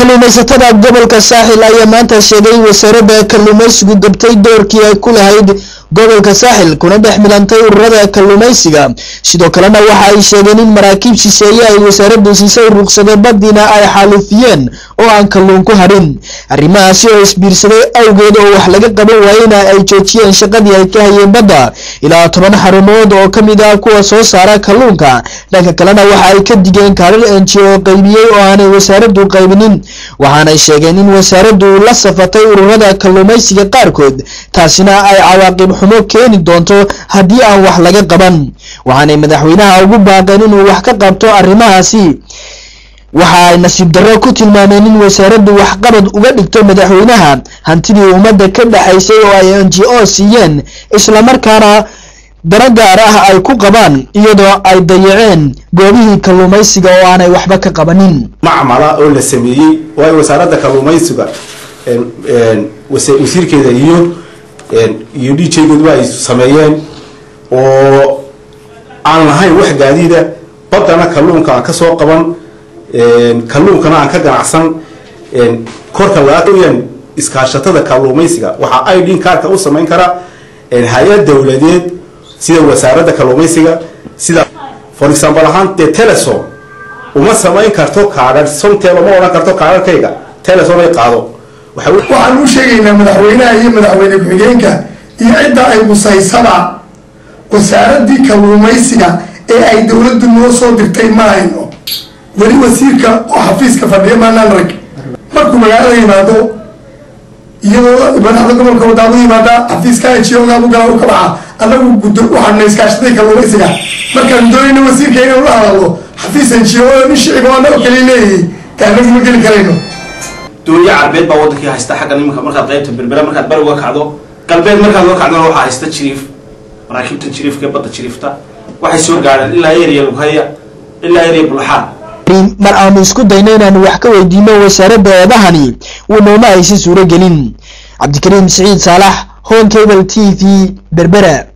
kalluumaysatada gobolka Saaxil ayaa maanta sheegay wasaaradda kalluumaysigu gabtay doorkii ay ku lahayd gobolka Saaxil kuna dhex milantay ururada kalluumaysiga sidoo kalena waxa ay sheegeen in maraakiib shisheeye ay wasaaraddu siisay ruqsado badina ay xalufiyeen oo aan kalluun ku harin arrimahaasi oo isbiirsaday awgeed oo wax laga qaban waayna ay joojiyeen shaqadii ay ka hayeen badda ilaa 10 xarumood oo kamid ah kuwa soo saara kalluunka dhanka kalena waxa ay ka digeen kaarar NGO qaybiyay oo aanay wasaaraddu qaybinin waxaana sheegeen in wasaaraddu la safatay ururada kalluumaysiga qaarkood taasina ay cawaaqib xumo keeni doonto haddii aan wax laga qaban waxaanay madaxweynaha ugu baaqeen inuu wax ka qabto arrimahaasi waxa ay nasiib darro ku tilmaameen in wasaaraddu wax qabad uga dhigto madaxweynaha hantidii ummadda ka dhaxaysay oo ay NGO siiyeen isla markaana dana gaar ah ay ku qabaan iyadoo ay dayaceen goobihii kalluumaysiga oo aanay waxba ka qabanin macmala oo la sameeyay oo ay wasaaradda kalluumaysiga wasiirkeeda iyo DJgoodu ay sameeyeen oo aan lahayn wax gaadiida badana kalluunka aan ka soo qaban kalluunkana aan ka ganacsan korka laaqayan iskaashatada kalluumaysiga waxa ID kaarka u sameyn kara hay'ad dawladeed sida wasaaradda kalluumaysiga sida for example ahaan Telesom uma sameyn karto kaarar somteelo ma oran karto kaararkayga Telesom ay qaado waxaan u sheegaynaa madaxweynaha iyo madaxweyne ku-xigeenka iyo cidda ay musaysada wasaaradii kalluumaysiga ee ay dawladdu noo soo dirtay maayno wali wasiirka oo xafiiska fadhiya maanaan rag markuu magaalada yimaado iyadoo madaxda gobolka wadaadu yimaada xafiiska NGO-ga ugu gala u ka baxa anagu guddo waxaan iskaashaday kalluumaysiga markaan doonayna wasiirka inuu la hadlo xafiis NGO ni shicib oo annaga kale leeyahay taana ma geli karayno dowladda Carbeed baa wadankii haysta xagga nimanka markaad qaybta berbera markaad bari uga kacdo galbeed markaad uga kacdo waxa haysta jiriif maraakiibta jiriifka badda jiriifta waxay soo gaareen ilaa area Lughaya ilaa area Bulxaan mar aan isku dayno inaan wax ka weydiino wasaaradda eedahani uu aysan suuro gelin Cabdikariim Saciid Saalax Home Cable TV Berbera.